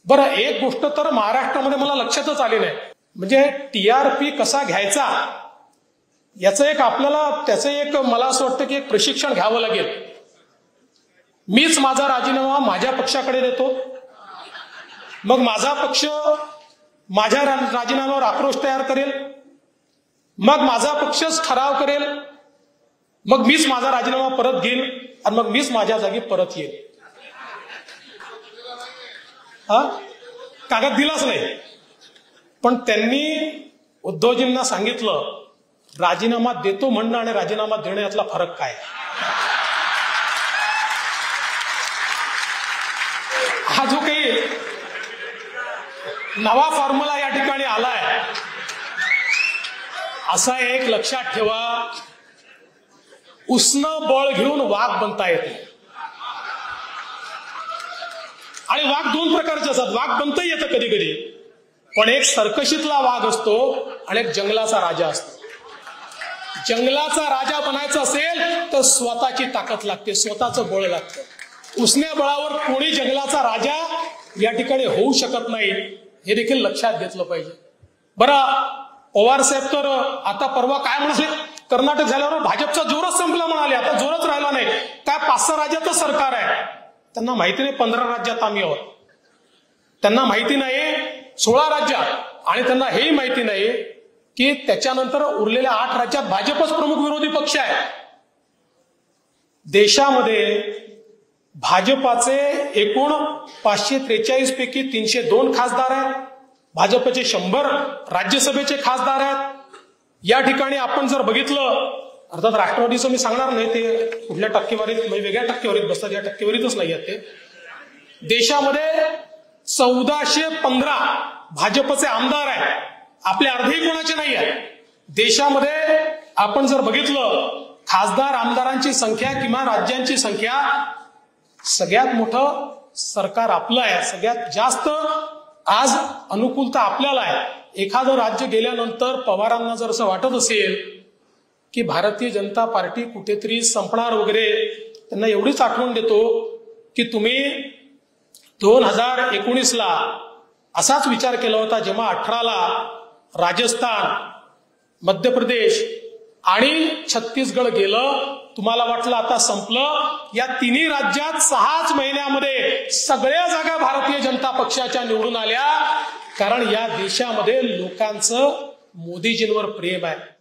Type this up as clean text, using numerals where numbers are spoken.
बरं, एक गोष्ट तर महाराष्ट्रामध्ये मला लक्षातच आली नाही, म्हणजे टीआरपी कसा घ्यायचा याचं एक आपल्याला त्याचं एक मला असं वाटतं की एक प्रशिक्षण घ्यावं लागेल. मीच माझा राजीनामा माझ्या पक्षाकडे देतो, मग माझा पक्ष माझ्या राजीनाम्यावर आक्रोश तयार करेल, मग माझा पक्षच ठराव करेल, मग मीच माझा राजीनामा परत घेईल आणि मग मीच माझ्या जागी परत येईल. कागद दिलाच नाही. पण त्यांनी उद्धवजींना सांगितलं राजीनामा देतो म्हणणं आणि राजीनामा देणं यातला फरक काय. हा जो काही नवा फॉर्म्युला या ठिकाणी आलाय, असा एक लक्षात ठेवा, उसनं बळ घेऊन वाघ बनता येते. आणि वाघ दोन प्रकारचे असतात. वाघ बनता येतं कधी कधी, पण एक सर्कशीतला वाघ असतो आणि एक जंगलाचा राजा असतो. जंगलाचा राजा बनायचं असेल तर स्वतःची ताकद लागते, स्वतःचं बळ लागतं. उसन्या बळावर कोणी जंगलाचा राजा या ठिकाणी होऊ शकत नाही, हे देखील लक्षात घेतलं पाहिजे. बरं, पवार साहेब तर आता परवा काय म्हणाले, कर्नाटक झाल्यावर भाजपचा जोरच संपला म्हणाले, आता जोरच राहिला नाही. काय 5-6 राज्याचं सरकार आहे, त्यांना माहिती नाही 15 राज्यात आम्ही आहोत. त्यांना माहिती नाही 16 राज्यात, आणि त्यांना हेही माहिती नाही की त्याच्यानंतर उरलेल्या 8 राज्यात भाजपच प्रमुख विरोधी पक्ष आहे. देशामध्ये भाजपाचे एकूण 543 पैकी 302 खासदार आहेत, भाजपचे 100 राज्यसभेचे खासदार आहेत. या ठिकाणी आपण जर बघितलं, अर्थात राष्ट्रवादीचं मी सांगणार नाही, ते कुठल्या टक्केवारीत म्हणजे वेगळ्या टक्केवारीत बसतात, या टक्केवारीतच नाही आहेत ते. देशामध्ये 1415 भाजपचे आमदार आहेत, आपले अर्धेही कोणाचे नाही आहेत. देशामध्ये आपण जर बघितलं खासदार आमदारांची संख्या किंवा राज्यांची संख्या, सगळ्यात मोठं सरकार आपलं आहे, सगळ्यात जास्त आज अनुकूलता आपल्याला आहे. एखादं राज्य गेल्यानंतर पवारांना जर असं वाटत असेल की भारतीय जनता पार्टी कुठेतरी संपणार वगैरे, त्यांना एवढीच आठवण देतो की तुम्ही 2019ला असाच विचार केला होता, जेव्हा 18ला राजस्थान, मध्य प्रदेश आणि छत्तीसगड गेलं, तुम्हाला वाटलं आता संपलं. या तिन्ही राज्यात 6च महिन्यामध्ये सगळ्या जागा भारतीय जनता पक्षाच्या निवडून आल्या, कारण या देशामध्ये लोकांचं मोदीजींवर प्रेम आहे.